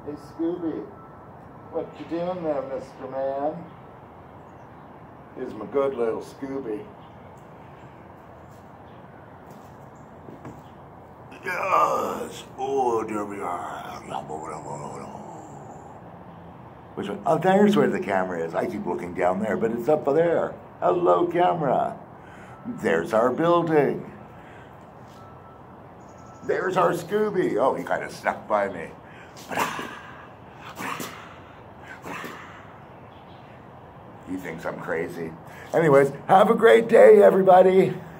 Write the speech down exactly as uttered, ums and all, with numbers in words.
Hey, Scooby, what you doing there, Mister Man? Here's my good little Scooby. Yes! Oh, there we are. Which one? Oh, there's where the camera is. I keep looking down there, but it's up there. Hello, camera. There's our building. There's our Scooby. Oh, he kind of snuck by me. He thinks I'm crazy. Anyways, have a great day, everybody.